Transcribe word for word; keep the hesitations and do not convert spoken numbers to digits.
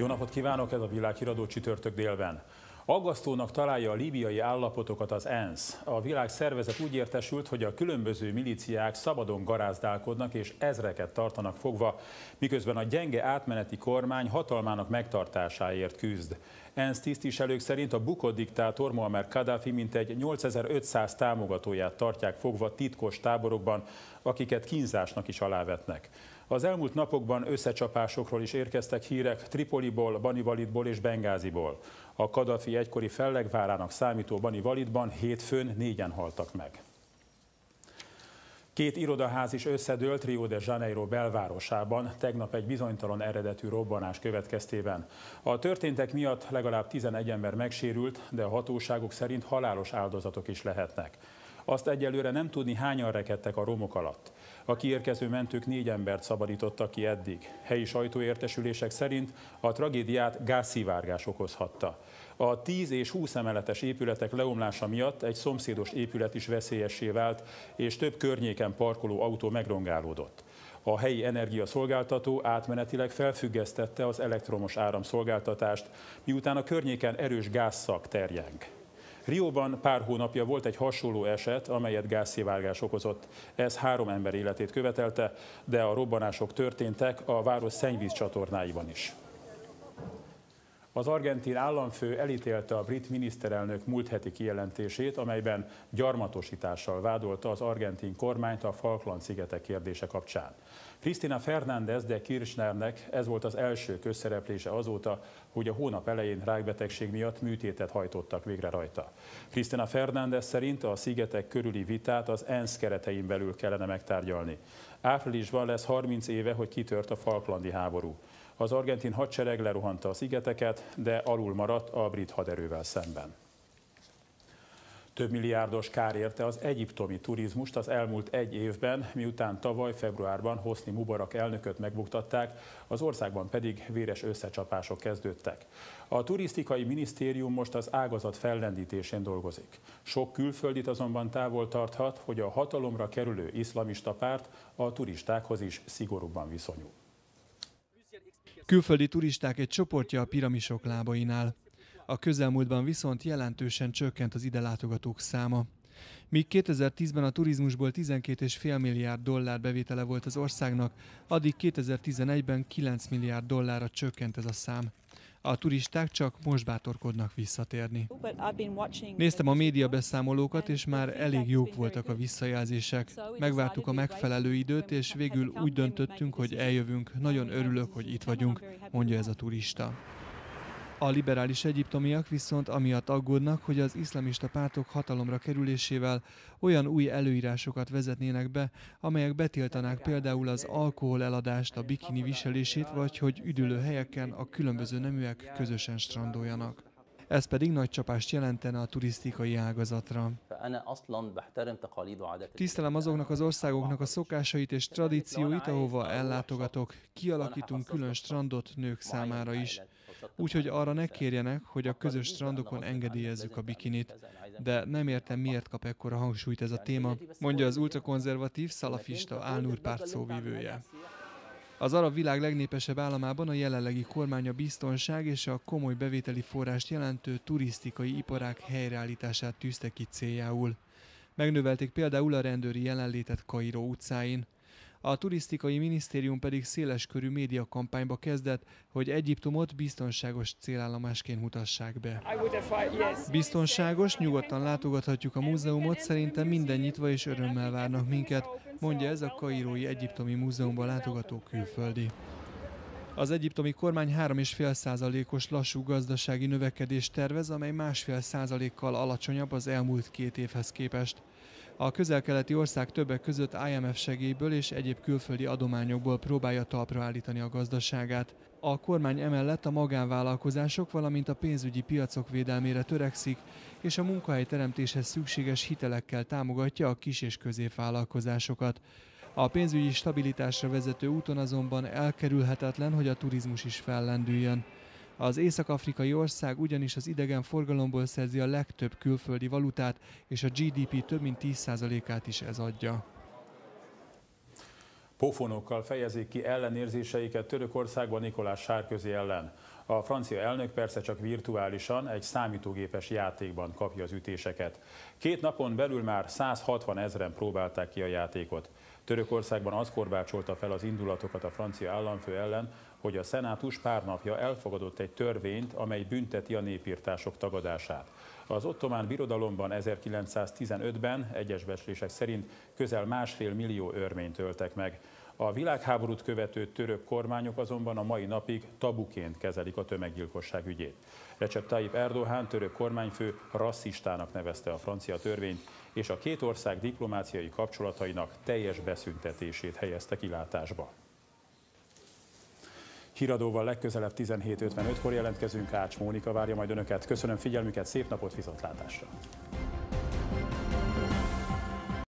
Jó napot kívánok, ez a Világhíradó csütörtök délben. Aggasztónak találja a líbiai állapotokat az ENSZ. A világszervezet úgy értesült, hogy a különböző milíciák szabadon garázdálkodnak és ezreket tartanak fogva, miközben a gyenge átmeneti kormány hatalmának megtartásáért küzd. ENSZ tisztviselők szerint a bukott diktátor Muammar Kadhafi mintegy nyolcezer-ötszáz támogatóját tartják fogva titkos táborokban, akiket kínzásnak is alávetnek. Az elmúlt napokban összecsapásokról is érkeztek hírek Tripoliból, Bani Walidból és Bengáziból. A Kadhafi egykori fellegvárának számító Bani Walidban hétfőn négyen haltak meg. Két irodaház is összedőlt Rio de Janeiro belvárosában tegnap egy bizonytalan eredetű robbanás következtében. A történtek miatt legalább tizenegy ember megsérült, de a hatóságok szerint halálos áldozatok is lehetnek. Azt egyelőre nem tudni, hányan rekedtek a romok alatt. A kiérkező mentők négy embert szabadítottak ki eddig. Helyi sajtóértesülések szerint a tragédiát gázszivárgás okozhatta. A tíz és húsz emeletes épületek leomlása miatt egy szomszédos épület is veszélyessé vált, és több környéken parkoló autó megrongálódott. A helyi energiaszolgáltató átmenetileg felfüggesztette az elektromos áramszolgáltatást, miután a környéken erős gázszag terjeng. Rióban pár hónapja volt egy hasonló eset, amelyet gázszivárgás okozott. Ez három ember életét követelte, de a robbanások történtek a város szennyvízcsatornáiban is. Az argentin államfő elítélte a brit miniszterelnök múlt heti kijelentését, amelyben gyarmatosítással vádolta az argentin kormányt a Falkland-szigetek kérdése kapcsán. Cristina Fernández de Kirchnernek ez volt az első közszereplése azóta, hogy a hónap elején rákbetegség miatt műtétet hajtottak végre rajta. Cristina Fernández szerint a szigetek körüli vitát az ENSZ keretein belül kellene megtárgyalni. Áprilisban lesz harminc éve, hogy kitört a falklandi háború. Az argentin hadsereg lerohanta a szigeteket, de alul maradt a brit haderővel szemben. Több milliárdos kár érte az egyiptomi turizmust az elmúlt egy évben, miután tavaly februárban Hosni Mubarak elnököt megbuktatták, az országban pedig véres összecsapások kezdődtek. A turisztikai minisztérium most az ágazat fellendítésén dolgozik. Sok külföldit azonban távol tarthat, hogy a hatalomra kerülő iszlamista párt a turistákhoz is szigorúbban viszonyul. Külföldi turisták egy csoportja a piramisok lábainál. A közelmúltban viszont jelentősen csökkent az ide látogatók száma. Míg kétezer-tízben a turizmusból tizenkét egész öt milliárd dollár bevétele volt az országnak, addig kétezer-tizenegyben kilenc milliárd dollárra csökkent ez a szám. A turisták csak most bátorkodnak visszatérni. Néztem a média beszámolókat, és már elég jók voltak a visszajelzések. Megvártuk a megfelelő időt, és végül úgy döntöttünk, hogy eljövünk. Nagyon örülök, hogy itt vagyunk, mondja ez a turista. A liberális egyiptomiak viszont amiatt aggódnak, hogy az iszlamista pártok hatalomra kerülésével olyan új előírásokat vezetnének be, amelyek betiltanák például az alkohol eladást, a bikini viselését, vagy hogy üdülőhelyeken a különböző neműek közösen strandoljanak. Ez pedig nagy csapást jelentene a turisztikai ágazatra. Tisztelem azoknak az országoknak a szokásait és tradícióit, ahova ellátogatok. Kialakítunk külön strandot nők számára is. Úgyhogy arra ne kérjenek, hogy a közös strandokon engedélyezzük a bikinit. De nem értem, miért kap ekkora hangsúlyt ez a téma, mondja az ultrakonzervatív szalafista Al-Nur párt szóvivője. Az arab világ legnépesebb államában a jelenlegi kormány a biztonság és a komoly bevételi forrást jelentő turisztikai iparág helyreállítását tűzte ki céljául. Megnövelték például a rendőri jelenlétet Kairó utcáin. A turisztikai minisztérium pedig széleskörű médiakampányba kezdett, hogy Egyiptomot biztonságos célállomásként mutassák be. Biztonságos, nyugodtan látogathatjuk a múzeumot, szerintem minden nyitva és örömmel várnak minket, mondja ez a kairói egyiptomi múzeumban látogató külföldi. Az egyiptomi kormány három egész öt százalékos lassú gazdasági növekedést tervez, amely másfél százalékkal alacsonyabb az elmúlt két évhez képest. A közel-keleti ország többek között I M F segélyből és egyéb külföldi adományokból próbálja talpra állítani a gazdaságát. A kormány emellett a magánvállalkozások, valamint a pénzügyi piacok védelmére törekszik, és a munkahelyteremtéshez szükséges hitelekkel támogatja a kis- és középvállalkozásokat. A pénzügyi stabilitásra vezető úton azonban elkerülhetetlen, hogy a turizmus is fellendüljön. Az észak-afrikai ország ugyanis az idegenforgalomból szerzi a legtöbb külföldi valutát, és a G D P több mint tíz százalékát is ez adja. Pofonokkal fejezik ki ellenérzéseiket Törökországban Nicolas Sarkozy ellen. A francia elnök persze csak virtuálisan, egy számítógépes játékban kapja az ütéseket. Két napon belül már százhatvan ezren próbálták ki a játékot. Törökországban az korbácsolta fel az indulatokat a francia államfő ellen, hogy a szenátus pár napja elfogadott egy törvényt, amely bünteti a népirtások tagadását. Az ottomán birodalomban ezerkilencszáztizenötben egyes becslések szerint közel másfél millió örményt öltek meg. A világháborút követő török kormányok azonban a mai napig tabuként kezelik a tömeggyilkosság ügyét. Recep Tayyip Erdoğan török kormányfő rasszistának nevezte a francia törvényt, és a két ország diplomáciai kapcsolatainak teljes beszüntetését helyezte kilátásba. Híradóval legközelebb tizenhét ötvenötkor jelentkezünk, Ács Mónika várja majd önöket. Köszönöm figyelmüket, szép napot, viszontlátásra!